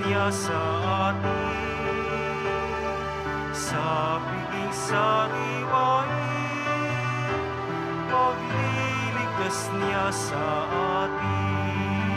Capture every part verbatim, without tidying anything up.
niya sa atin, sa piging sariwain, pagliligtas niya sa atin.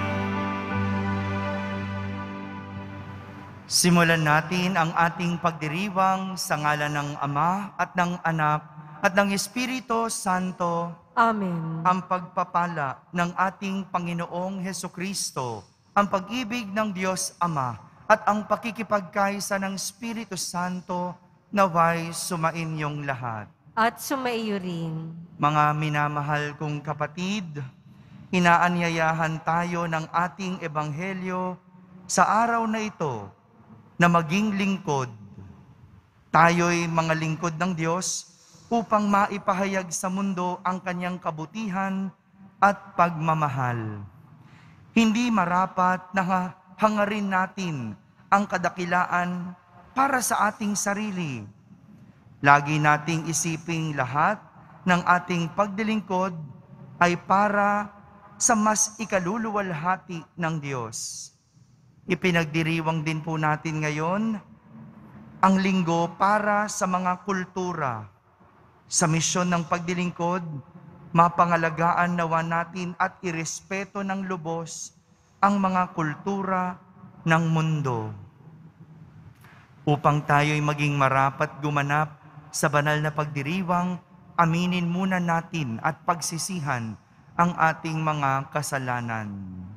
Simulan natin ang ating pagdiriwang sa ngalan ng Ama at ng Anak at ng Espiritu Santo. Amen. Ang pagpapala ng ating Panginoong Hesukristo, ang pag-ibig ng Diyos Ama at ang pakikipagkaisa ng Espiritu Santo naway sumainyong lahat. At sumaiyo rin. Mga minamahal kong kapatid, inaanyayahan tayo ng ating Ebanghelyo sa araw na ito na maging lingkod. Tayo'y mga lingkod ng Diyos upang maipahayag sa mundo ang kanyang kabutihan at pagmamahal. Hindi marapat na hangarin natin ang kadakilaan para sa ating sarili. Lagi nating isiping lahat ng ating pagdilingkod ay para sa mas ikaluluwalhati ng Diyos. Ipinagdiriwang din po natin ngayon ang linggo para sa mga kultura. Sa misyon ng pagdilingkod, mapangalagaan nawa natin at irespeto ng lubos ang mga kultura ng mundo. Upang tayo'y maging marapat gumanap sa banal na pagdiriwang, aminin muna natin at pagsisihan ang ating mga kasalanan.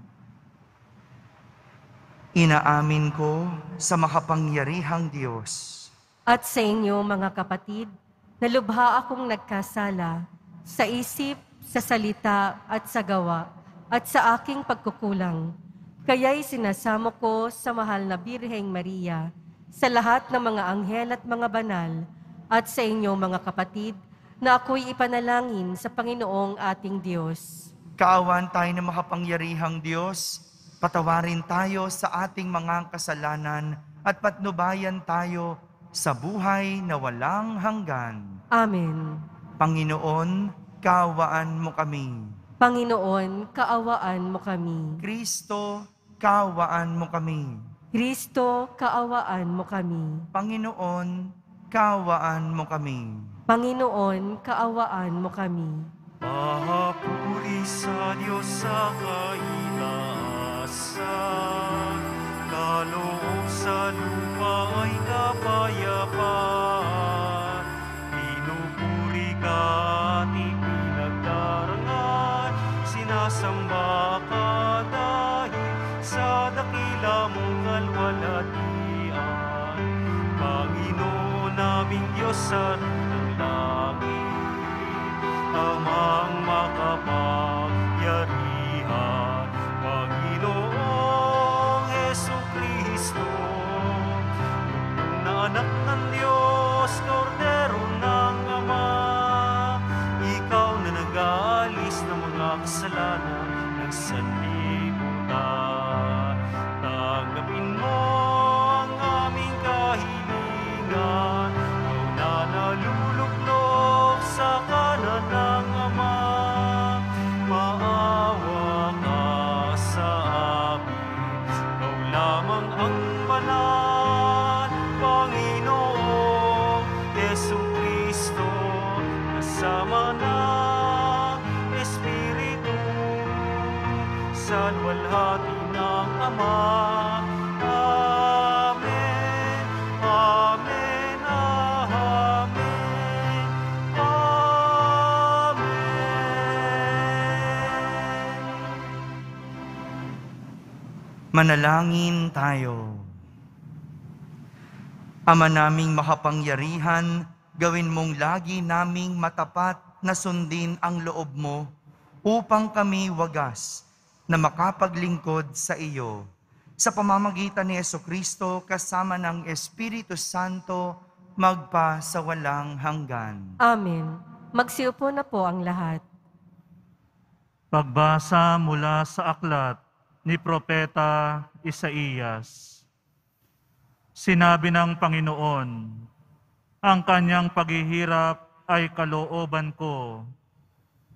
Inaamin ko sa makapangyarihang Diyos At sa inyo, mga kapatid, nalubha akong nagkasala sa isip, sa salita at sa gawa at sa aking pagkukulang. Kaya'y sinasamo ko sa mahal na Birheng Maria, sa lahat ng mga anghel at mga banal, at sa inyo, mga kapatid, na ako'y ipanalangin sa Panginoong ating Diyos. Kaawan tayo ng makapangyarihang Diyos, patawarin tayo sa ating mga kasalanan at patnubayan tayo sa buhay na walang hanggan. Amen. Panginoon, kaawaan mo kami. Panginoon, kaawaan mo kami. Kristo, kaawaan mo kami. Kristo, kaawaan mo kami. Panginoon, kaawaan mo kami. Panginoon, kaawaan mo kami. Papuri sa Diyos sa kaitaasan, kaloob sa lupa ay kapayapaan. Pinupuri ka at ipinagdarangal, sinasamba ka dahil sa dakila mong kalwalhatian. Panginoon naming Diyos sa langit, Amang makapangyarihan, Panginoong Hesukristo, na anak ng Diyos, Kordero ng Ama, ikaw na nag-aalis ng mga kasalanan ng sanlibutan. Tanggapin mo ang aming kahilingan, ikaw na naluluklok sa kanan ng Ama. Maawa ka sa amin, ikaw lamang ang banal, Panginoong Hesukristo, kasama ng Espiritu, sa luwalhati ng Ama. Amen, amen, amen, amen. Manalangin tayo. Ama naming makapangyarihan, gawin mong lagi naming matapat na sundin ang loob mo upang kami wagas na makapaglingkod sa iyo. Sa pamamagitan ni Jesucristo kasama ng Espiritu Santo, magpa sa walang hanggan. Amen. Magsiupo na po ang lahat. Pagbasa mula sa aklat ni Propeta Isaías. Sinabi ng Panginoon, ang kanyang paghihirap ay kalooban ko.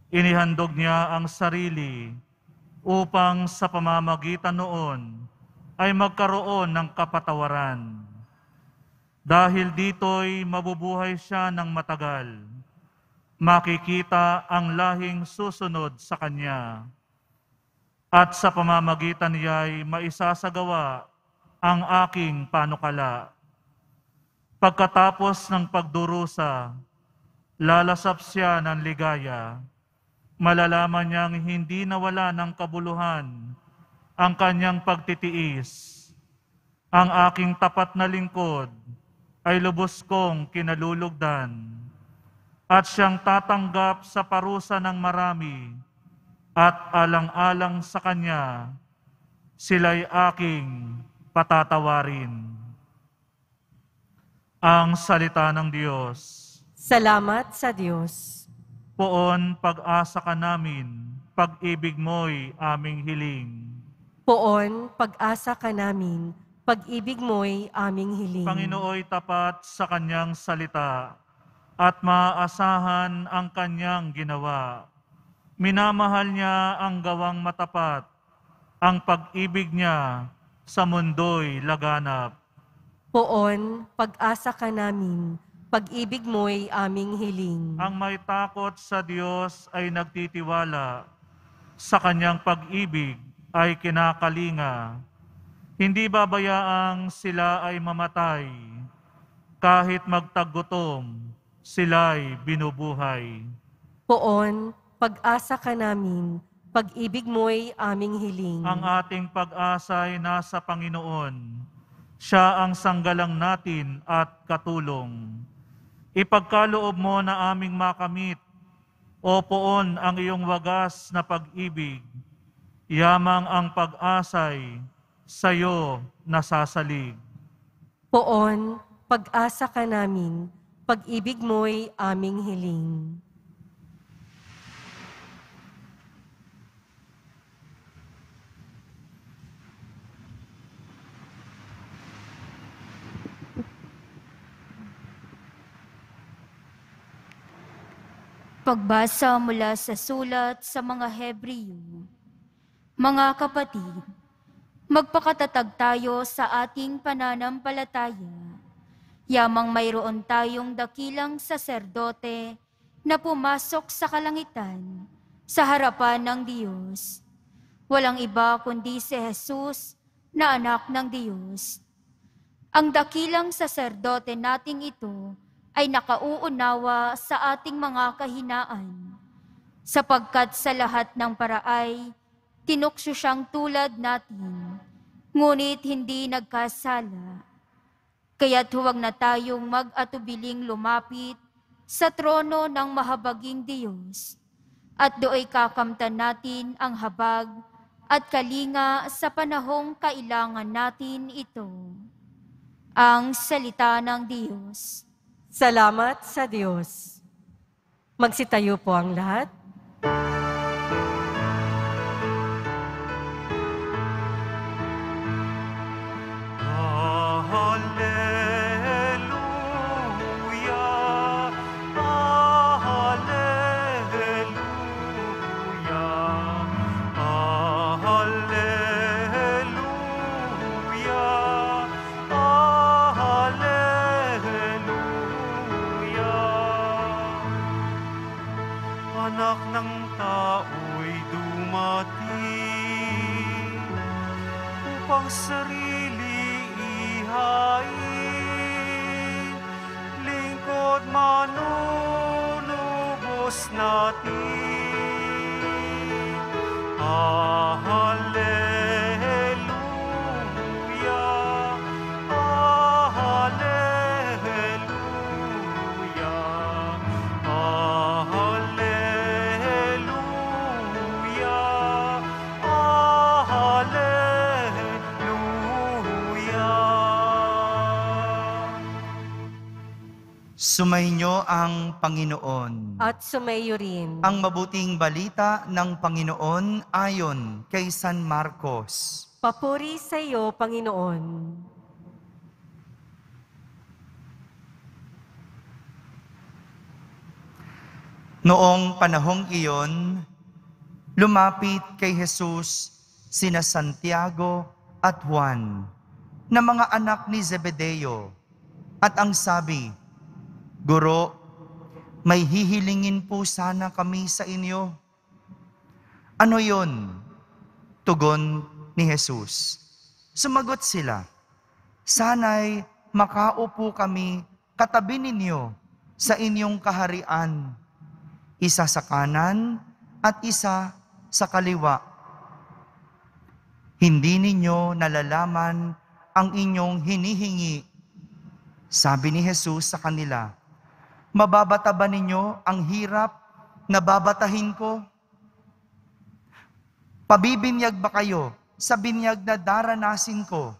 Inihandog niya ang sarili upang sa pamamagitan noon ay magkaroon ng kapatawaran. Dahil dito'y mabubuhay siya ng matagal. Makikita ang lahing susunod sa kanya. At sa pamamagitan niya'y maisasagawa ang aking panukala. Pagkatapos ng pagdurusa, lalasap siya ng ligaya. Malalaman niyang hindi nawala ng kabuluhan ang kanyang pagtitiis. Ang aking tapat na lingkod ay lubos kong kinalulugdan. At siyang tatanggap sa parusa ng marami at alang-alang sa kanya, sila'y aking patatawarin. Ang salita ng Diyos. Salamat sa Diyos. Poon pag-asa ka namin, pag-ibig mo'y aming hiling. Poon, pag-asa ka namin, pag-ibig mo'y aming hiling. Panginooy tapat sa kanyang salita at maaasahan ang kanyang ginawa. Minamahal niya ang gawang matapat, ang pag-ibig niya sa mundo'y laganap. Poon, pag-asa ka namin, pag-ibig mo'y aming hiling. Ang may takot sa Diyos ay nagtitiwala, sa kanyang pag-ibig ay kinakalinga. Hindi babayaang sila ay mamatay, kahit magtagutom, sila'y binubuhay. Poon, pag-asa ka namin, pag-ibig mo'y aming hiling. Ang ating pag-asa ay nasa Panginoon. Siya ang sanggalang natin at katulong. Ipagkaloob mo na aming makamit, o Poon, ang iyong wagas na pag-ibig. Yamang ang pag-asay sa'yo nasasalig. Poon, pag-asa ka namin, pag-ibig mo'y aming hiling. Pagbasa mula sa sulat sa mga Hebreo. Mga kapatid, magpakatatag tayo sa ating pananampalataya. Yamang mayroon tayong dakilang saserdote na pumasok sa kalangitan sa harapan ng Diyos. Walang iba kundi si Jesus na anak ng Diyos. Ang dakilang saserdote nating ito ay nakauunawa sa ating mga kahinaan, sapagkat sa lahat ng paraay, tinukso siyang tulad natin, ngunit hindi nagkasala. Kaya't huwag na tayong mag-atubiling lumapit sa trono ng mahabaging Diyos, at do'y kakamtan natin ang habag at kalinga sa panahong kailangan natin ito. Ang salita ng Diyos. Salamat sa Diyos. Magsitayo po ang lahat. Anak ng tao'y dumating upang sarili ihain, lingkod manunubos natin. Ah, hallelujah, ah, hallelujah, ah, Sumainyo ang Panginoon. At sumayo rin. Ang mabuting balita ng Panginoon ayon kay San Marcos. Papuri sa iyo, Panginoon. Noong panahong iyon, lumapit kay Jesus sina Santiago at Juan na mga anak ni Zebedeo. At ang sabi, Guro, may hihilingin po sana kami sa inyo. Ano yon? Tugon ni Jesus. Sumagot sila, Sana'y makaupo kami katabi ninyo sa inyong kaharian, isa sa kanan at isa sa kaliwa. Hindi ninyo nalalaman ang inyong hinihingi. Sabi ni Jesus sa kanila, Mababata ba ninyo ang hirap na babatahin ko? Pabibinyag ba kayo sa binyag na daranasin ko?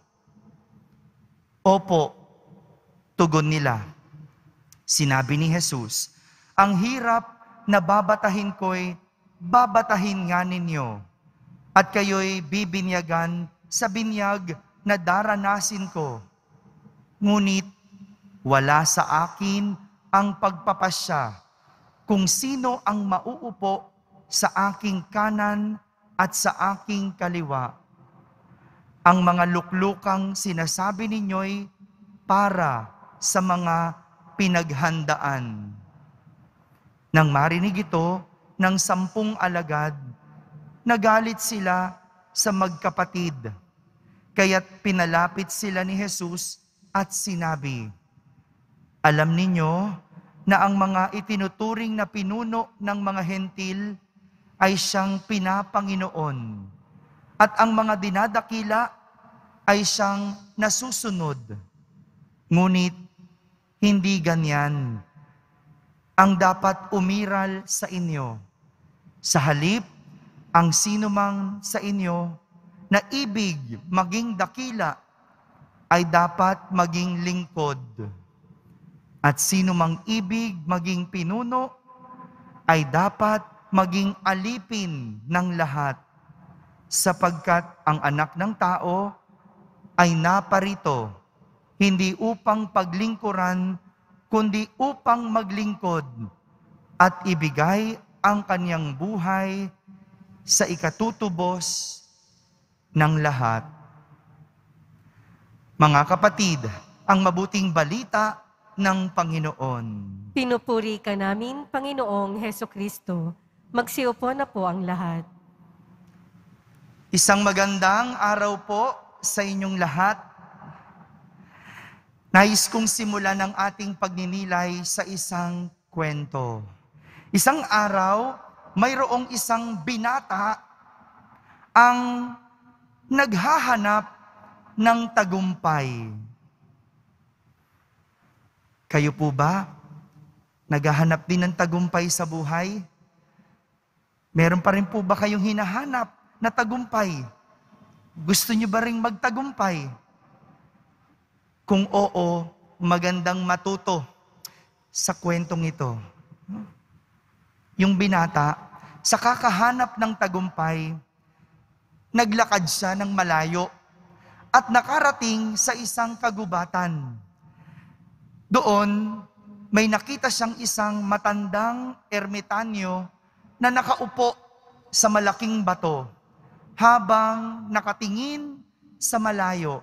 Opo, tugon nila. Sinabi ni Jesus, ang hirap na babatahin ko'y babatahin nga ninyo, at kayo'y bibinyagan sa binyag na daranasin ko. Ngunit wala sa akin ang pagpapasya kung sino ang mauupo sa aking kanan at sa aking kaliwa. Ang mga luklukang sinasabi ninyo'y para sa mga pinaghandaan. Nang marinig ito ng sampung alagad, nagalit sila sa magkapatid. Kaya't pinalapit sila ni Jesus at sinabi, Alam ninyo na ang mga itinuturing na pinuno ng mga hentil ay siyang pinapanginoon, at ang mga dinadakila ay siyang nasusunod. Ngunit hindi ganyan ang dapat umiral sa inyo. Sa halip, ang sinumang sa inyo na ibig maging dakila ay dapat maging lingkod. At sinumang ibig maging pinuno ay dapat maging alipin ng lahat, sapagkat ang anak ng tao ay naparito, hindi upang paglingkuran, kundi upang maglingkod at ibigay ang kanyang buhay sa ikatutubos ng lahat. Mga kapatid, ang mabuting balita ng Panginoon. Pinupuri ka namin, Panginoong Hesukristo. Magsiupo na po ang lahat. Isang magandang araw po sa inyong lahat. Nais kong simulan ang ating pagninilay sa isang kwento. Isang araw, mayroong isang binata ang naghahanap ng tagumpay. Kayo po ba? Naghahanap din ng tagumpay sa buhay? Meron pa rin po ba kayong hinahanap na tagumpay? Gusto niyo ba ring magtagumpay? Kung oo, magandang matuto sa kwentong ito. Yung binata, sa kakahanap ng tagumpay, naglakad siya ng malayo at nakarating sa isang kagubatan. Doon, may nakita siyang isang matandang ermitanyo na nakaupo sa malaking bato habang nakatingin sa malayo.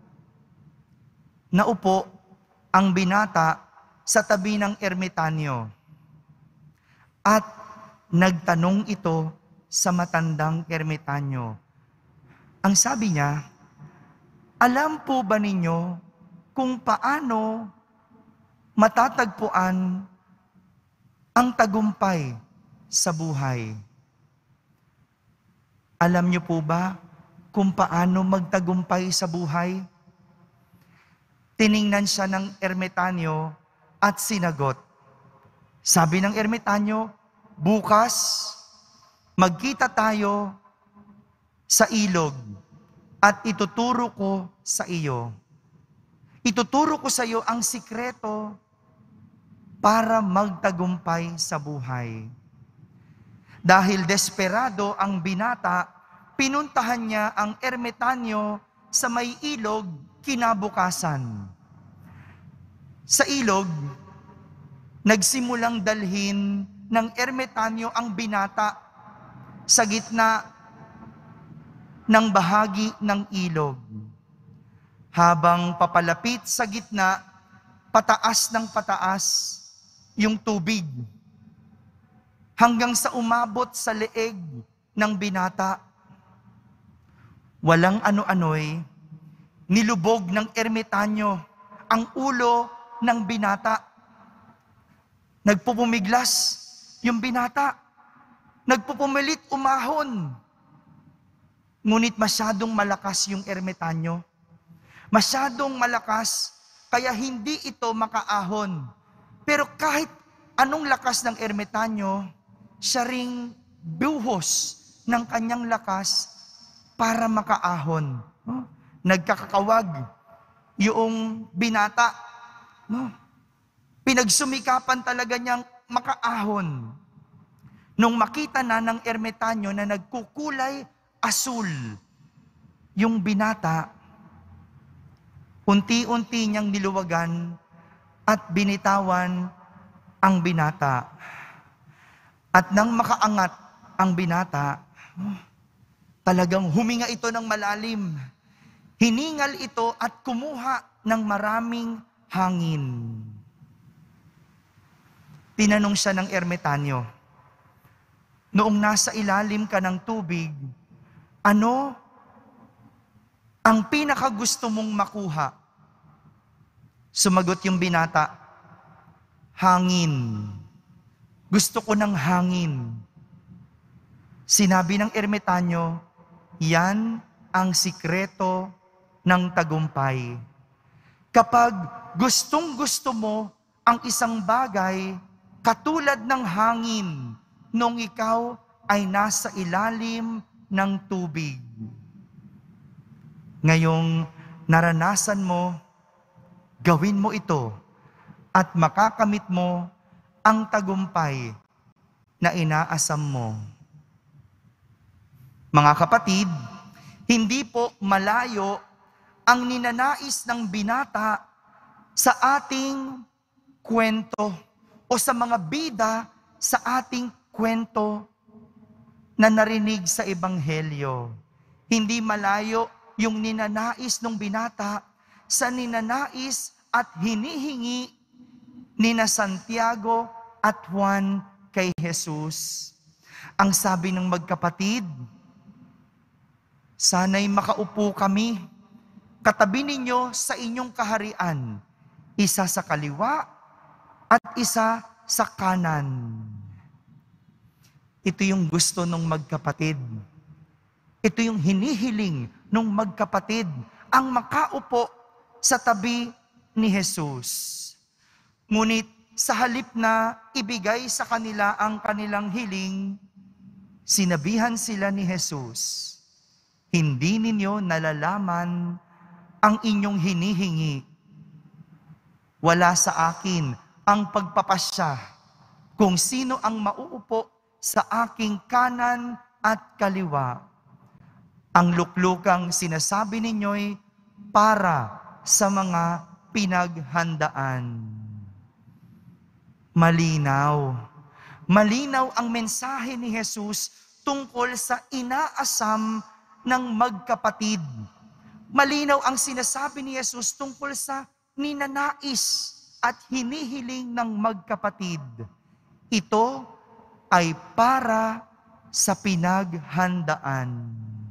Naupo ang binata sa tabi ng ermitanyo at nagtanong ito sa matandang ermitanyo. Ang sabi niya, alam po ba ninyo kung paano matatagpuan ang tagumpay sa buhay? Alam niyo po ba kung paano magtagumpay sa buhay? Tiningnan siya ng ermitanyo at sinagot. Sabi ng ermitanyo, bukas magkita tayo sa ilog at ituturo ko sa iyo. Ituturo ko sa iyo ang sikreto para magtagumpay sa buhay. Dahil desperado ang binata, pinuntahan niya ang ermitanyo sa may ilog kinabukasan. Sa ilog, nagsimulang dalhin ng ermitanyo ang binata sa gitna ng bahagi ng ilog. Habang papalapit sa gitna, pataas ng pataas yung tubig. Hanggang sa umabot sa leeg ng binata. Walang ano-ano'y nilubog ng ermitanyo ang ulo ng binata. Nagpupumiglas yung binata. Nagpupumilit umahon. Ngunit masyadong malakas yung ermitanyo. Masyadong malakas, kaya hindi ito makaahon. Pero kahit anong lakas ng ermitanyo, siya ring buhos ng kanyang lakas para makaahon. No? Nagkakawag yung binata. No? Pinagsumikapan talaga niyang makaahon. Nung makita na ng ermitanyo na nagkukulay asul yung binata, unti-unti niyang niluwagan at binitawan ang binata. At nang makaangat ang binata, talagang huminga ito ng malalim. Hiningal ito at kumuha ng maraming hangin. Tinanong siya ng ermitanyo, noong nasa ilalim ka ng tubig, ano ang pinakagusto mong makuha? Sumagot yung binata, hangin. Gusto ko ng hangin. Sinabi ng ermitanyo, yan ang sikreto ng tagumpay. Kapag gustong-gusto mo ang isang bagay, katulad ng hangin, nung ikaw ay nasa ilalim ng tubig. Ngayong naranasan mo, gawin mo ito at makakamit mo ang tagumpay na inaasam mo. Mga kapatid, hindi po malayo ang ninanais ng binata sa ating kwento o sa mga bida sa ating kwento na narinig sa Ebanghelyo. Hindi malayo yung ninanais ng binata sa ninanais at hinihingi ni na Santiago at Juan kay Jesus. Ang sabi ng magkapatid, sana'y makaupo kami, katabi ninyo sa inyong kaharian, isa sa kaliwa at isa sa kanan. Ito yung gusto ng magkapatid. Ito yung hinihiling ng magkapatid, ang makaupo sa tabi ni Jesus. Ngunit sa halip na ibigay sa kanila ang kanilang hiling, sinabihan sila ni Jesus, hindi ninyo nalalaman ang inyong hinihingi. Wala sa akin ang pagpapasya kung sino ang mauupo sa aking kanan at kaliwa. Ang luklukang sinasabi ninyo'y para sa mga pinaghandaan. Malinaw. Malinaw ang mensahe ni Jesus tungkol sa inaasam ng magkapatid. Malinaw ang sinasabi ni Jesus tungkol sa ninanais at hinihiling ng magkapatid. Ito ay para sa pinaghandaan.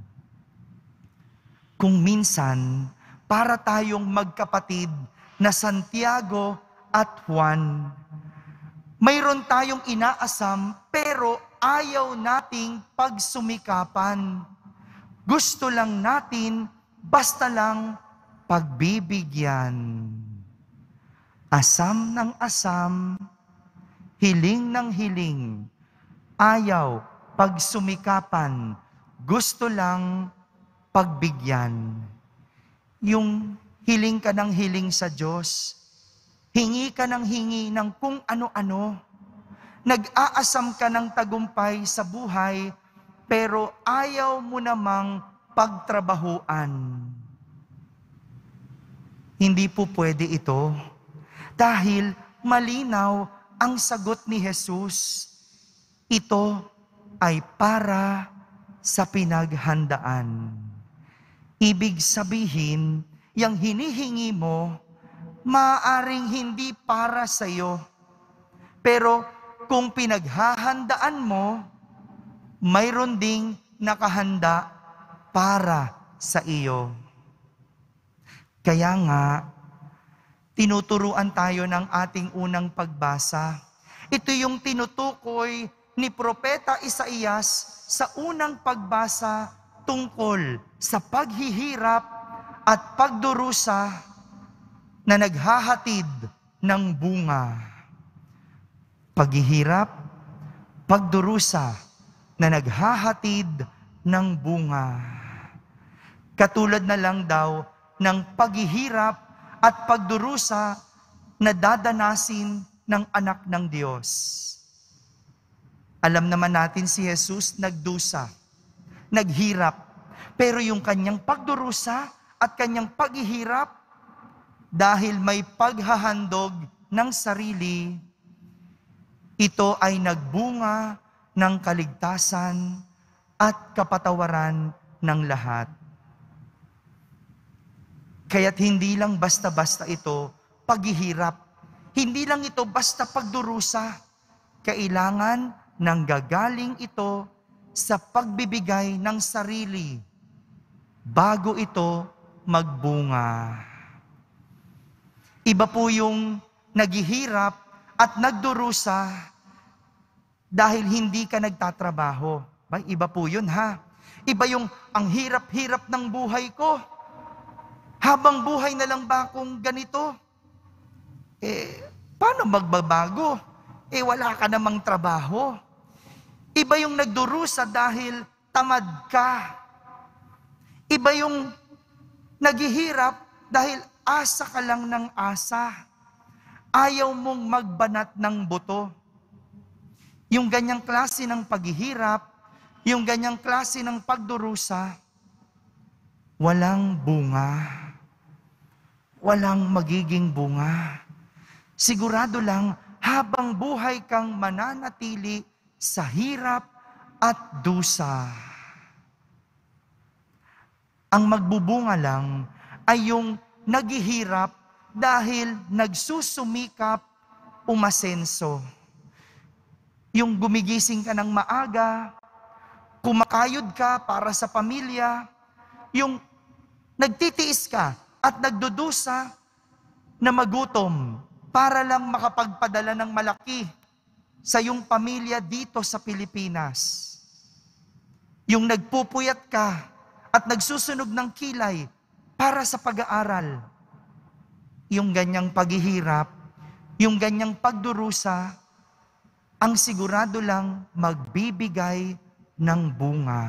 Kung minsan, para tayong magkapatid na Santiago at Juan, mayroon tayong inaasam pero ayaw nating pagsumikapan. Gusto lang natin, basta lang pagbibigyan. Asam ng asam, hiling ng hiling, ayaw pagsumikapan, gusto lang pagbigyan. Yung hiling ka ng hiling sa Diyos, hingi ka ng hingi ng kung ano-ano, nag-aasam ka ng tagumpay sa buhay, pero ayaw mo namang pagtrabahuan. Hindi po pwede ito, dahil malinaw ang sagot ni Jesus. Ito ay para sa pinaghandaan. Ibig sabihin, yung hinihingi mo, maaaring hindi para sa iyo. Pero kung pinaghahandaan mo, mayroon ding nakahanda para sa iyo. Kaya nga, tinuturuan tayo ng ating unang pagbasa. Ito yung tinutukoy ni Propeta Isaías sa unang pagbasa tungkol sa paghihirap at pagdurusa na naghahatid ng bunga. Paghihirap, pagdurusa na naghahatid ng bunga. Katulad na lang daw ng paghihirap at pagdurusa na dadanasin ng anak ng Diyos. Alam naman natin si Jesus nagdusa, naghirap, pero yung kanyang pagdurusa at kanyang paghihirap, dahil may paghahandog ng sarili, ito ay nagbunga ng kaligtasan at kapatawaran ng lahat. Kaya't hindi lang basta-basta ito paghihirap. Hindi lang ito basta pagdurusa. Kailangan nang gagaling ito sa pagbibigay ng sarili bago ito magbunga. Iba po yung naghihirap at nagdurusa dahil hindi ka nagtatrabaho. Iba po yun ha. Iba yung ang hirap-hirap ng buhay ko. Habang buhay na lang ba akong ganito? Eh, paano magbabago? Eh, wala ka namang trabaho. Iba yung nagdurusa dahil tamad ka. Iba yung naghihirap dahil asa ka lang ng asa. Ayaw mong magbanat ng buto. Yung ganyang klase ng paghihirap, yung ganyang klase ng pagdurusa, walang bunga. Walang magiging bunga. Sigurado lang, habang buhay kang mananatili sa hirap at dusa. Ang magbubunga lang ay yung naghihirap dahil nagsusumikap umasenso. Yung gumigising ka ng maaga, kumakayod ka para sa pamilya, yung nagtitiis ka at nagdudusa na magutom para lang makapagpadala ng malaki sa iyong pamilya dito sa Pilipinas. Yung nagpupuyat ka at nagsusunog ng kilay para sa pag-aaral. Yung ganyang paghihirap, yung ganyang pagdurusa, ang sigurado lang magbibigay ng bunga.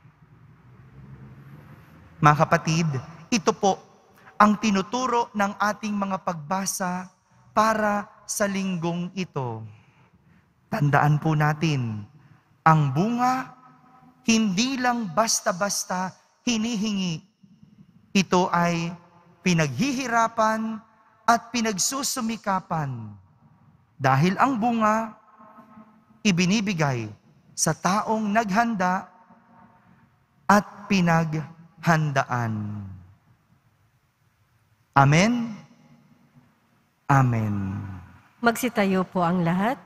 Mga kapatid, ito po ang tinuturo ng ating mga pagbasa para sa linggong ito. Tandaan po natin, ang bunga hindi lang basta-basta hinihingi. Ito ay pinaghihirapan at pinagsusumikapan. Dahil ang bunga, ibinibigay sa taong naghanda at pinaghandaan. Amen? Amen. Magsitayo po ang lahat.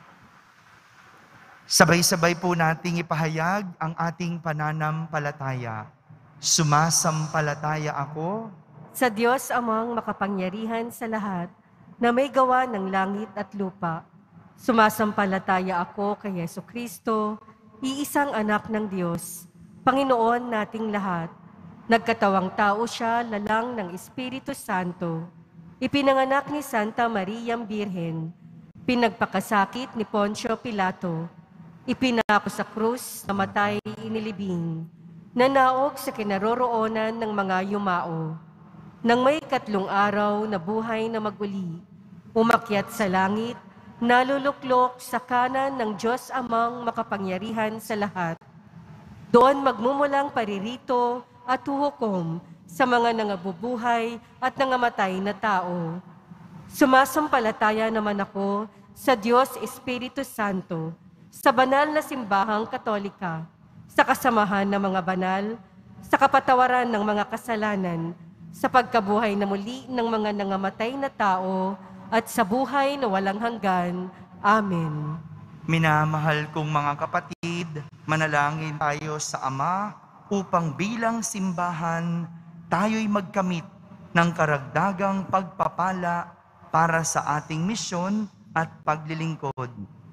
Sabay-sabay po nating ipahayag ang ating pananampalataya. Sumasampalataya ako Sa Diyos amang makapangyarihan sa lahat, na may gawa ng langit at lupa. Sumasampalataya ako kay Jesucristo, iisang anak ng Diyos, Panginoon nating lahat. Nagkatawang tao siya, lalang ng Espiritu Santo. Ipinanganak ni Santa Mariang Birhen. Pinagpakasakit ni Poncio Pilato. Ipinako sa krus, namatay, inilibing. Nanaog sa kinaroroonan ng mga yumao. Nang may katlong araw na buhay na maguli, umakyat sa langit, naluluklok sa kanan ng Diyos amang makapangyarihan sa lahat. Doon magmumulang paririto at huhukom sa mga nangabubuhay at nangamatay na tao. Sumasampalataya naman ako sa Diyos Espiritu Santo, sa banal na simbahang Katolika, sa kasamahan ng mga banal, sa kapatawaran ng mga kasalanan, sa pagkabuhay na muli ng mga nangamatay na tao, at sa buhay na walang hanggan. Amen. Minamahal kong mga kapatid, manalangin tayo sa Ama upang bilang simbahan tayo'y magkamit ng karagdagang pagpapala para sa ating misyon at paglilingkod.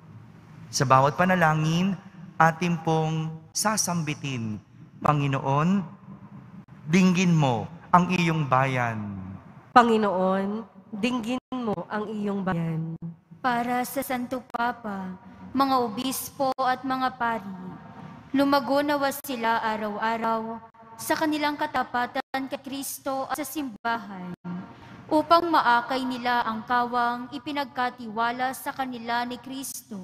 Sa bawat panalangin, atin pong sasambitin, Panginoon, dinggin mo ang iyong bayan. Panginoon, dinggin mo ang iyong bayan. Para sa Santo Papa, mga obispo at mga pari, lumago nawa sila araw-araw sa kanilang katapatan kay Kristo at sa simbahan, upang maakay nila ang kawang ipinagkatiwala sa kanila ni Kristo.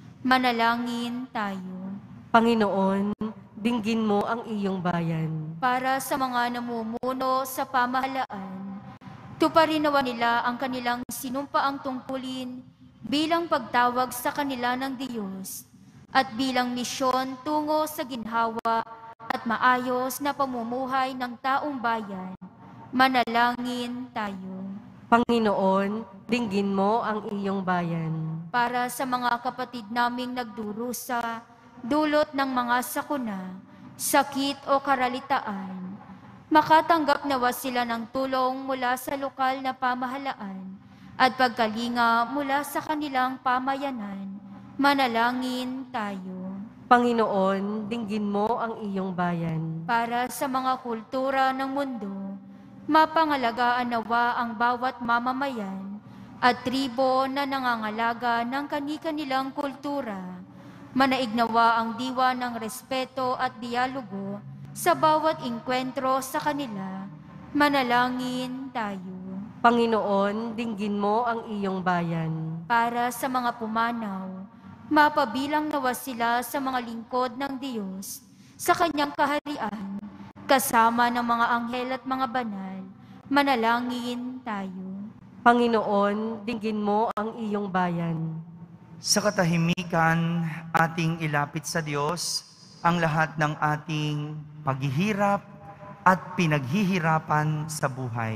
Manalangin tayo. Panginoon, dinggin mo ang iyong bayan. Para sa mga namumuno sa pamahalaan, tuparin nawa nila ang kanilang sinumpaang tungkulin bilang pagtawag sa kanila ng Diyos at bilang misyon tungo sa ginhawa at maayos na pamumuhay ng taong bayan. Manalangin tayo. Panginoon, dinggin mo ang iyong bayan. Para sa mga kapatid naming nagdurusa, dulot ng mga sakuna, sakit o karalitaan, makatanggap nawa sila ng tulong mula sa lokal na pamahalaan at pagkalinga mula sa kanilang pamayanan. Manalangin tayo. Panginoon, dinggin mo ang iyong bayan. Para sa mga kultura ng mundo, mapangalagaan nawa ang bawat mamamayan at tribo na nangangalaga ng kani-kanilang kultura. Manaignawa ang diwa ng respeto at dialogo sa bawat inkwentro sa kanila. Manalangin tayo. Panginoon, dinggin mo ang iyong bayan. Para sa mga pumanaw, mapabilang nawa sila sa mga lingkod ng Diyos sa kanyang kaharian, kasama ng mga anghel at mga banal. Manalangin tayo. Panginoon, dinggin mo ang iyong bayan. Sa katahimikan, ating ilapit sa Diyos ang lahat ng ating paghihirap at pinaghihirapan sa buhay.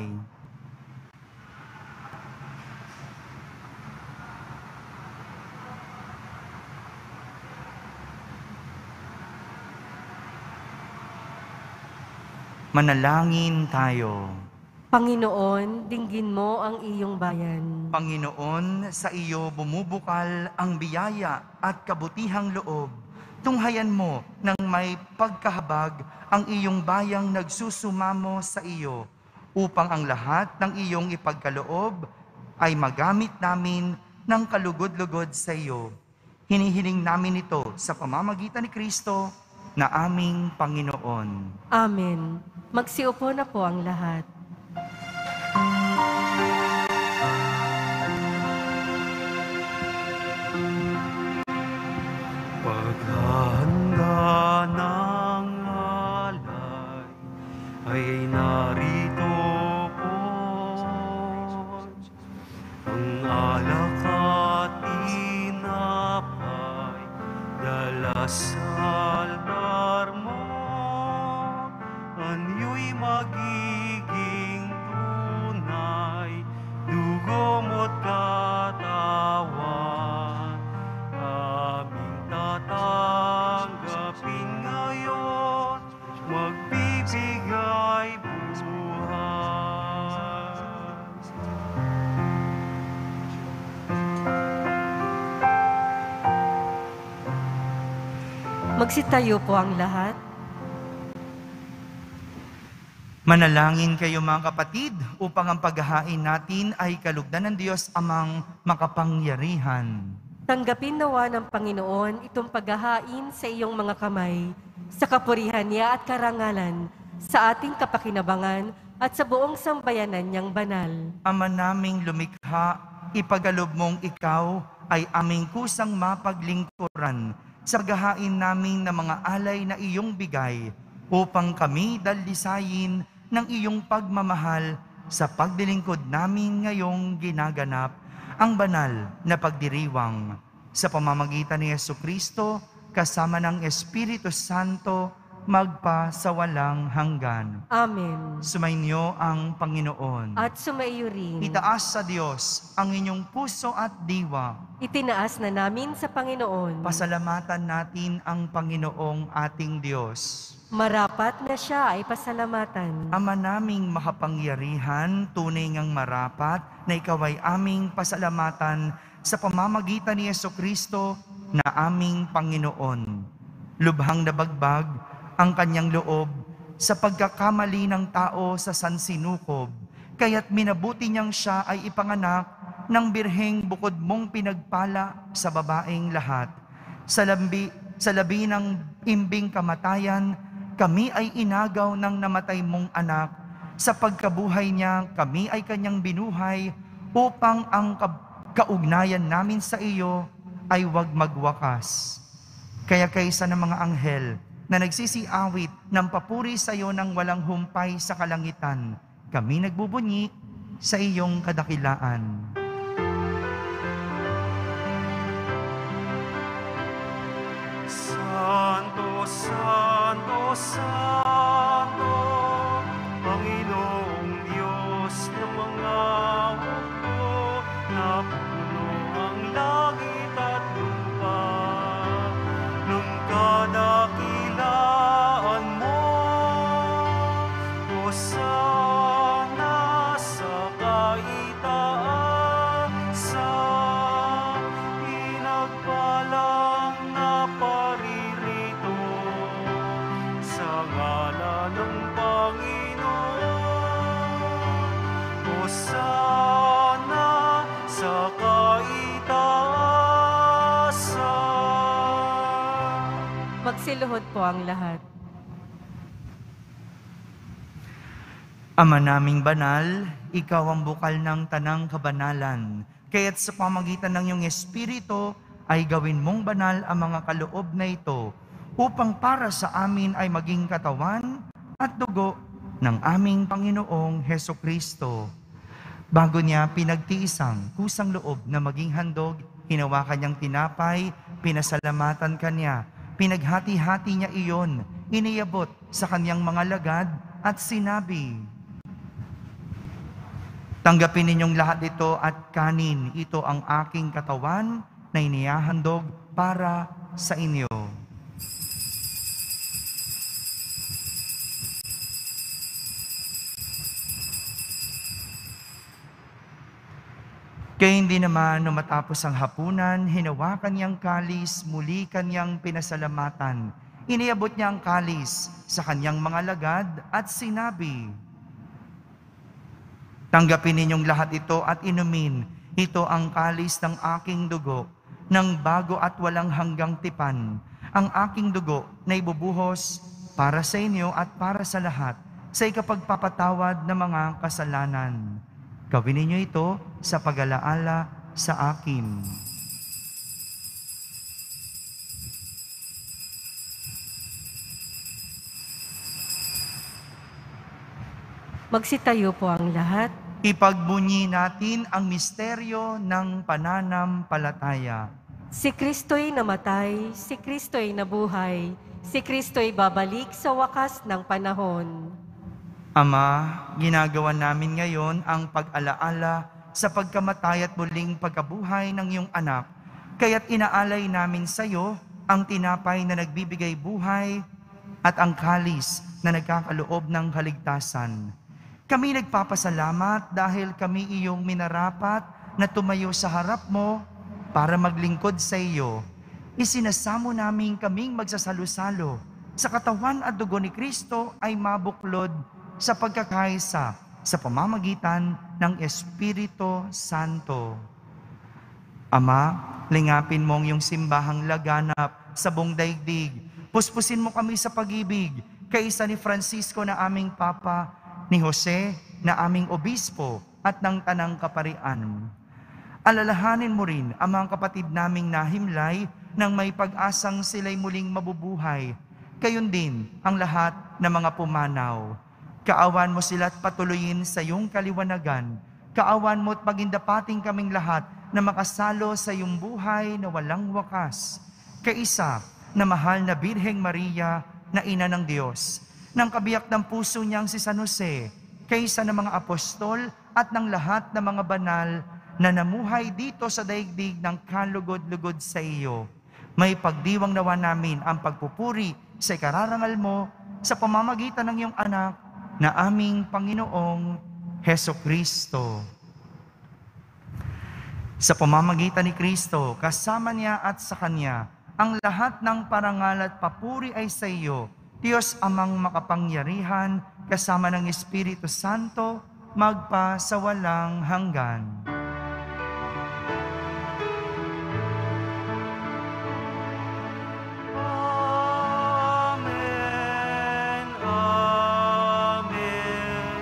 Manalangin tayo. Panginoon, dinggin mo ang iyong bayan. Panginoon, sa iyo bumubukal ang biyaya at kabutihang loob. Tunghayan mo nang may pagkahabag ang iyong bayang nagsusumamo sa iyo, upang ang lahat ng iyong ipagkaloob ay magamit namin ng kalugod-lugod sa iyo. Hinihiling namin ito sa pamamagitan ni Kristo na aming Panginoon. Amen. Magsiupo na po ang lahat. Paghahanda ng alay ay narito po. Ang alak at tinapay dala sa altar mo. Anyo'y magiging tunay, dugo mo't katawan. Aming tatanggapin ngayon, magbibigay buhay. Magsitayo po ang lahat. Manalangin kayo mga kapatid upang ang paghahain natin ay kalugdan ng Diyos amang makapangyarihan. Tanggapin nawa ng Panginoon itong paghahain sa iyong mga kamay, sa kapurihan niya at karangalan, sa ating kapakinabangan at sa buong sambayanan niyang banal. Ama naming lumikha, ipagalob mong ikaw ay aming kusang mapaglingkuran sa paghahain namin ng mga alay na iyong bigay, upang kami dalisayin ng iyong pagmamahal sa pagdilingkod namin ngayong ginaganap ang banal na pagdiriwang sa pamamagitan ni Jesucristo kasama ng Espiritu Santo magpa sa walang hanggan. Amen. Sumainyo ang Panginoon. At sumaiyo rin. Itaas sa Diyos ang inyong puso at diwa. Itinaas na namin sa Panginoon. Pasalamatan natin ang Panginoong ating Diyos. Marapat na siya ay pasalamatan. Ama naming makapangyarihan, tunay ngang marapat na ikaw ay aming pasalamatan sa pamamagitan ni Jesucristo na aming Panginoon. Lubhang nabagbag ang kanyang loob sa pagkakamali ng tao sa sansinukob, kaya't minabuti niyang siya ay ipanganak ng birheng bukod mong pinagpala sa babaeng lahat. Sa lambi, sa labi ng imbing kamatayan, kami ay inagaw ng namatay mong anak. Sa pagkabuhay niya, kami ay kanyang binuhay upang ang ka- kaugnayan namin sa iyo ay huwag magwakas. Kaya kaysa ng mga anghel na nagsisiawit ng papuri sa iyo ng walang humpay sa kalangitan, kami nagbubunyi sa iyong kadakilaan. Santo, Santo, Santo, Panginoong Diyos ng mga hukbo, na puno ang langit at lupa. Nung kadakilaan mo, Hosana sa kaitaasan, pinagpalang na paririto sa ngalan ng Panginoon. Hosana sa kaitaasan. Magsiluhod po ang lahat. Ama naming banal, ikaw ang bukal ng tanang kabanalan. Kaya't sa pamagitan ng iyong Espiritu, ay gawin mong banal ang mga kaloob na ito, upang para sa amin ay maging katawan at dugo ng aming Panginoong Hesukristo. Bago niya pinagtiisang kusang loob na maging handog, hinawakan niyang tinapay, pinasalamatan kanya, pinaghati-hati niya iyon, iniyabot sa kanyang mga lagad at sinabi, "Tanggapin ninyong lahat ito at kanin, ito ang aking katawan na inihahandog para sa inyo." Kaya hindi naman nung matapos ang hapunan, hinawakan niyang kalis, muli kanyang pinasalamatan. Iniabot niya ang kalis sa kanyang mga lagad at sinabi, "Tanggapin ninyong lahat ito at inumin. Ito ang kalis ng aking dugo, ng bago at walang hanggang tipan. Ang aking dugo na ibubuhos para sa inyo at para sa lahat, sa ikapagpapatawad ng mga kasalanan. Gawin ninyo ito sa pag-alaala sa akin." Magsitayo po ang lahat. Ipagbunyi natin ang misteryo ng pananampalataya. Si Kristo'y namatay, si Kristo'y nabuhay, si Kristo'y babalik sa wakas ng panahon. Ama, ginagawa namin ngayon ang pag-alaala sa pagkamatay at muling pagkabuhay ng iyong anak. Kaya't inaalay namin sa iyo ang tinapay na nagbibigay buhay at ang kalis na nagkakaloob ng kaligtasan. Kami nagpapasalamat dahil kami iyong minarapat na tumayo sa harap mo para maglingkod sa iyo. Isinasamo namin kaming magsasalo-salo sa katawan at dugo ni Kristo ay mabuklod sa pagkakaisa sa pamamagitan ng Espiritu Santo. Ama, lingapin mo ang iyong simbahang laganap sa buong daigdig. Puspusin mo kami sa pag-ibig, kaisa ni Francisco na aming Papa, ni Jose na aming Obispo at ng Tanang Kaparian. Alalahanin mo rin ang mga kapatid naming nahimlay nang may pag-asang sila'y muling mabubuhay. Gayon din ang lahat ng mga pumanaw. Kaawan mo sila at patuloyin sa iyong kaliwanagan. Kaawan mo at pagindapating kaming lahat na makasalo sa iyong buhay na walang wakas. Kaisa na mahal na Birheng Maria, na ina ng Diyos, ng kabiyak ng puso niyang si San Jose, kaysa ng mga apostol at ng lahat ng mga banal na namuhay dito sa daigdig ng kalugod-lugod sa iyo. May pagdiwang nawa namin ang pagpupuri sa ikararangal mo sa pamamagitan ng iyong anak na aming Panginoong Hesukristo. Sa pamamagitan ni Kristo, kasama niya at sa Kanya, ang lahat ng parangal at papuri ay sa iyo, Diyos Amang makapangyarihan, kasama ng Espiritu Santo, magpa sa walang hanggan. Amen. Amen.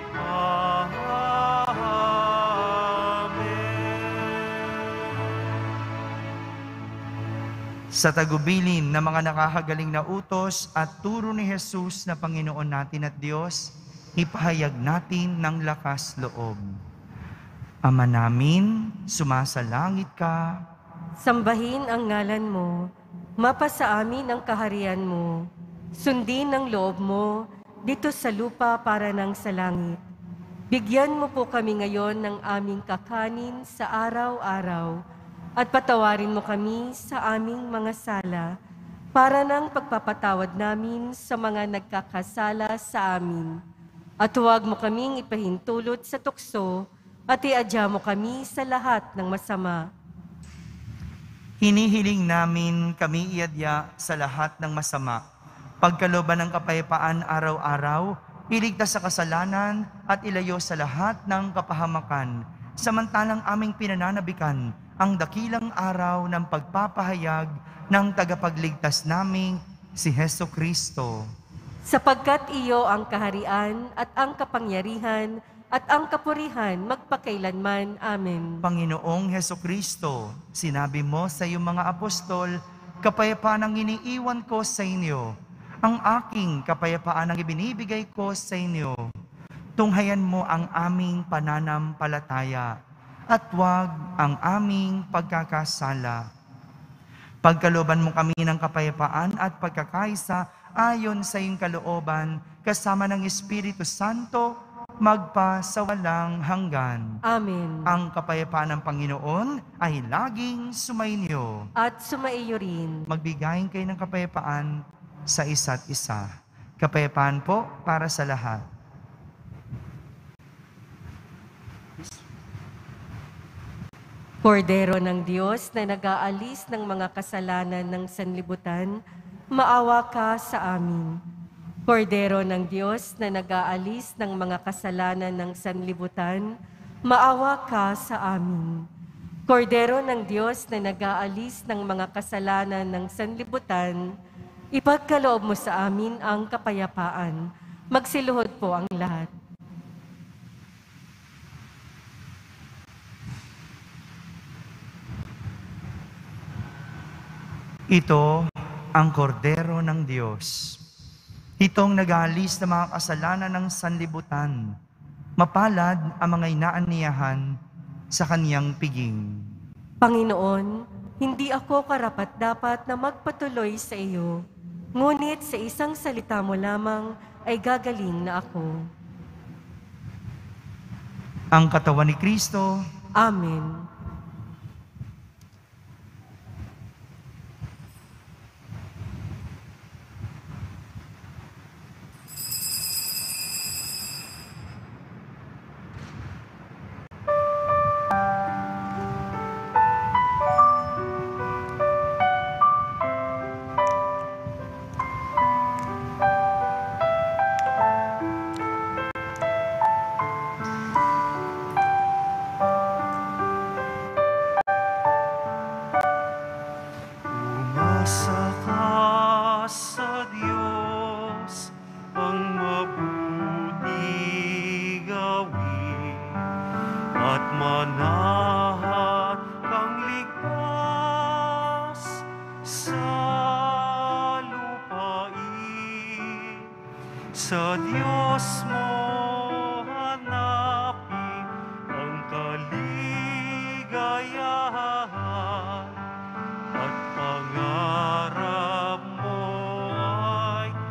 Amen. Sa tagubilin ng mga nakahagaling na utos at turo ni Jesus na Panginoon natin at Diyos, ipahayag natin ng lakas loob. Ama namin, sumasalangit ka. Sambahin ang ngalan mo, mapasa amin ang kaharian mo, sundin ang loob mo dito sa lupa para ng sa langit. Bigyan mo po kami ngayon ng aming kakanin sa araw-araw at patawarin mo kami sa aming mga sala para ng pagpapatawad namin sa mga nagkakasala sa amin. At huwag mo kaming ipahintulot sa tukso at iadya mo kami sa lahat ng masama. Hinihiling namin kami iadya sa lahat ng masama. Pagkalooban ng kapayapaan araw-araw, iligtas sa kasalanan at ilayo sa lahat ng kapahamakan, samantalang aming pinananabikan ang dakilang araw ng pagpapahayag ng tagapagligtas naming si Hesukristo. Sapagkat iyo ang kaharian at ang kapangyarihan at ang kapurihan magpakailanman. Amen. Panginoong Hesukristo, sinabi mo sa iyong mga apostol, kapayapaan ang iniiwan ko sa inyo. Ang aking kapayapaan ang ibinibigay ko sa inyo. Tunghayan mo ang aming pananampalataya at huwag ang aming pagkakasala. Pagkalooban mo kami ng kapayapaan at pagkakaisa ayon sa iyong kalooban, kasama ng Espiritu Santo, magpa sa walang hanggan. Amen. Ang kapayapaan ng Panginoon ay laging sumainyo. At sumaiyo rin. Magbigayin kayo ng kapayapaan sa isa't isa. Kapayapaan po para sa lahat. Kordero ng Diyos na nag-aalis ng mga kasalanan ng sanlibutan, maawa ka sa amin. Kordero ng Diyos na nag-aalis ng mga kasalanan ng sanlibutan, maawa ka sa amin. Kordero ng Diyos na nag-aalis ng mga kasalanan ng sanlibutan, ipagkaloob mo sa amin ang kapayapaan. Magsiluhod po ang lahat. Ito ang kordero ng Diyos. Itong nag-aalis ng mga kasalanan ng sanlibutan. Mapalad ang mga inaaniyahan sa kaniyang piging. Panginoon, hindi ako karapat-dapat na magpatuloy sa iyo, ngunit sa isang salita mo lamang ay gagaling na ako. Ang katawan ni Kristo. Amen. Umasa ka sa Diyos, ang mabuti gawin, at manahat kang ligtas sa lupain. Sa Diyos mo hanapin ang kaligayahan, at pangarap mo ay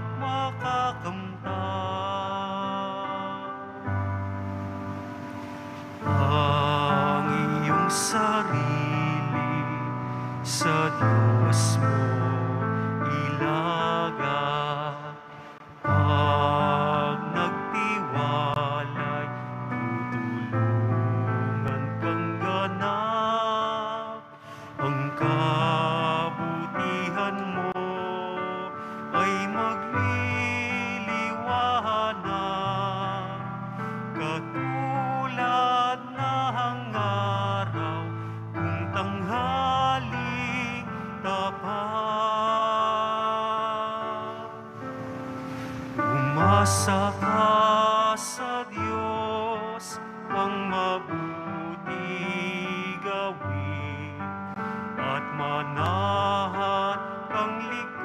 Umasa ka sa Diyos, ang mabuti gawin, at manahan kang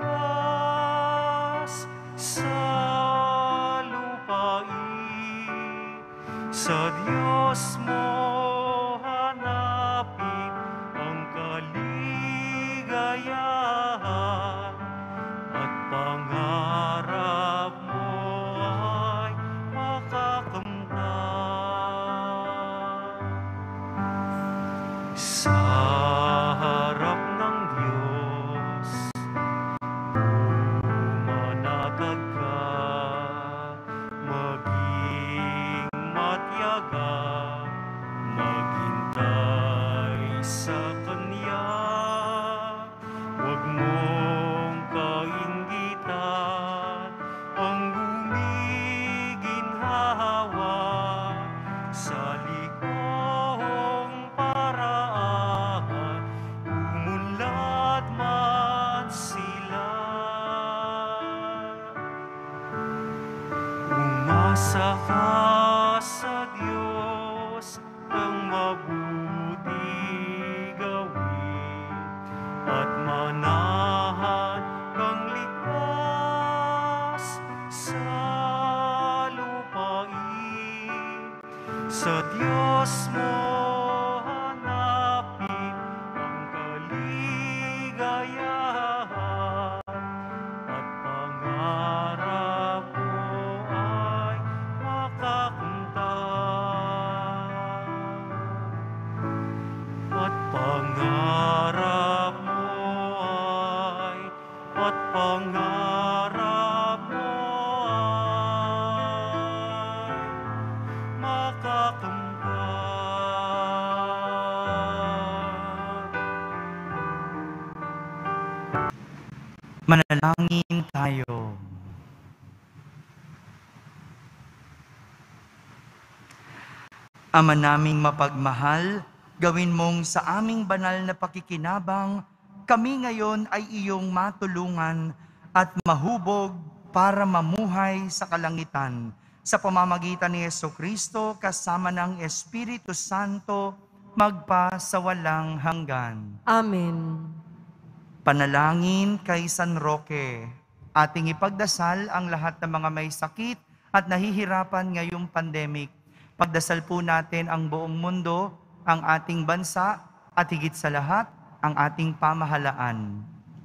likas sa lupain. Sa Diyos mo hanapin ang kaligayahan, at pangarap mo ay makakamtan. Sa harap ng Diyos, manatag ka, maging matyaga, maghintay sa Kanya. Huwag mong kainggitan ang gumiginhawa, sa likong paraan umunlad man sila. Umasa ka sa Diyos, ang mabuti gawin, at manahan kang likas sa lupain. Sa Diyos mo hanapin ang kaligayahan, at pangarap mo ay makakamtan. At pangarap mo ay, at pangarap mo ay makakamtan. Manalangin tayo. Ama naming mapagmahal, gawin mong sa aming banal na pakikinabang, kami ngayon ay iyong matulungan at mahubog para mamuhay sa kalangitan. Sa pamamagitan ni Jesucristo kasama ng Espiritu Santo, magpa sa walang hanggan. Amen. Panalangin kay San Roque. Ating ipagdasal ang lahat ng mga may sakit at nahihirapan ngayong pandemic. Pagdasal po natin ang buong mundo, ang ating bansa, at higit sa lahat, ang ating pamahalaan.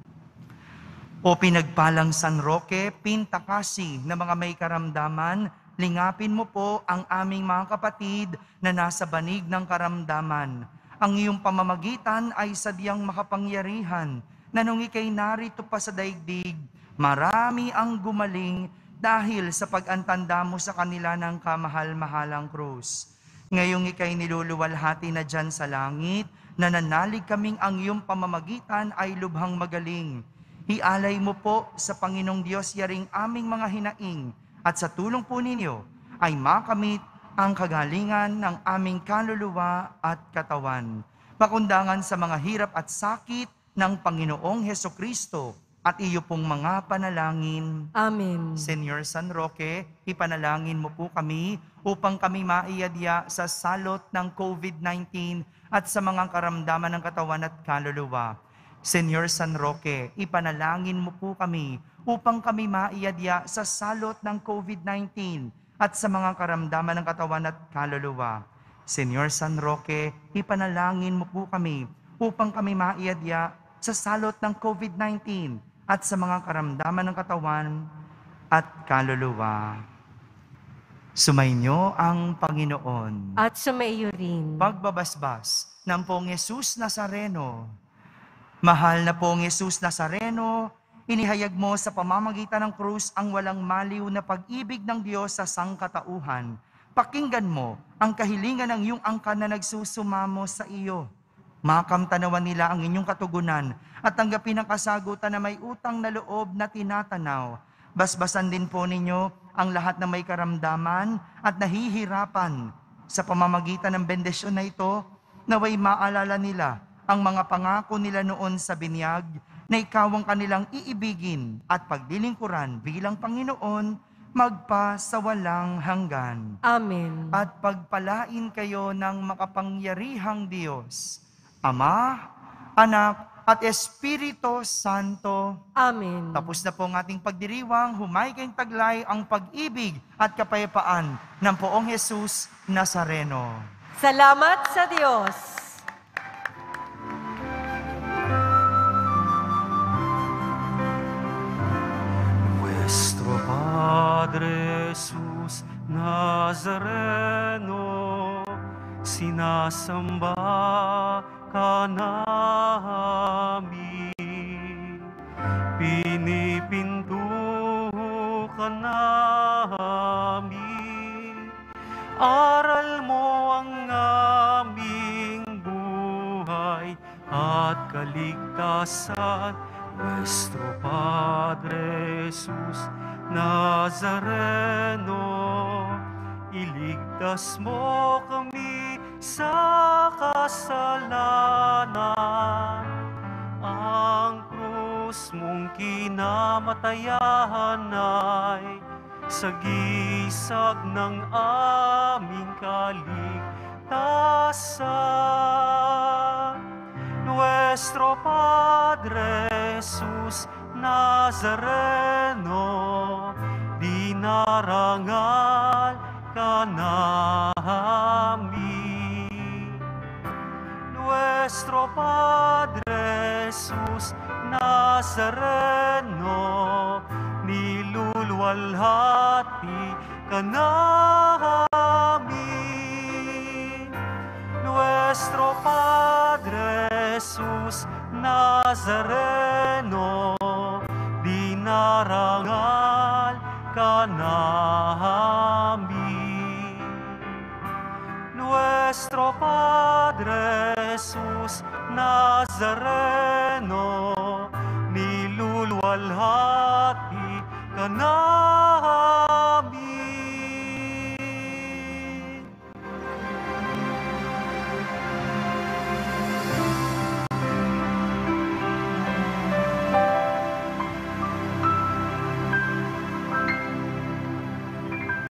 O pinagpalang San Roque, pintakasi na mga may karamdaman, lingapin mo po ang aming mga kapatid na nasa banig ng karamdaman. Ang iyong pamamagitan ay sadyang makapangyarihan, na nung ikay narito pa sa daigdig, marami ang gumaling dahil sa pag-antanda mo sa kanila ng kamahal-mahalang krus. Ngayong ikay niluluwalhati na dyan sa langit, nananalig kaming ang iyong pamamagitan ay lubhang magaling. Hialay mo po sa Panginoong Diyos yaring aming mga hinaing, at sa tulong po ninyo ay makamit ang kagalingan ng aming kaluluwa at katawan. Pakundangan sa mga hirap at sakit ng Panginoong Hesukristo at iyo pong mga panalangin. Amen. Senyor San Roque, ipanalangin mo po kami upang kami maiyadya sa salot ng COVID nineteen at sa mga karamdaman ng katawan at kaluluwa. Senyor San Roque, ipanalangin mo po kami upang kami maiyadya sa salot ng COVID nineteen at sa mga karamdaman ng katawan at kaluluwa. Senyor San Roque, ipanalangin mo po kami upang kami maiyadya sa salot ng COVID nineteen at sa mga karamdaman ng katawan at kaluluwa. Sumainyo ang Panginoon. At sumaiyo rin. Pagbabasbas ng Pong Jesus Nazareno. Mahal na Pong Jesus Nazareno, inihayag mo sa pamamagitan ng krus ang walang maliw na pag-ibig ng Diyos sa sangkatauhan. Pakinggan mo ang kahilingan ng iyong angkan na nagsusumamo sa iyo. Makamtanawan nila ang inyong katugunan at tanggapin ang kasagutan na may utang na loob na tinatanaw. Basbasan din po ninyo ang lahat na may karamdaman at nahihirapan. Sa pamamagitan ng bendisyon na ito, naway maalala nila ang mga pangako nila noon sa binyag na ikaw ang kanilang iibigin at paglilingkuran bilang Panginoon magpa sa walang hanggan. Amen. At pagpalain kayo ng makapangyarihang Diyos, Ama, Anak, at Espiritu Santo. Amen. Tapos na po ang ating pagdiriwang, humay kayong taglay ang pag-ibig at kapayapaan ng Poong Jesus Nazareno. Salamat sa Diyos. Nuestro Padre Jesus Nazareno, sinasamba ka namin, pinipinto ka namin, aral mo ang aming buhay at kaligtasan. Nuestro Padre Jesus Nazareno, iligtas mo kami sa kasalanan. Ang krus mong kinamatayan ay sagisag ng aming kaligtasan. Nuestro Padre Jesus Nazareno, dinarangal ka namin. Nuestro Padre Jesus Nazareno, niluluwalhati ka namin. Nuestro Padre Jesus Nazareno, dinarangal ka namin. Nuestro Padre Jesus Nazareno, niluluwalhati ka namin.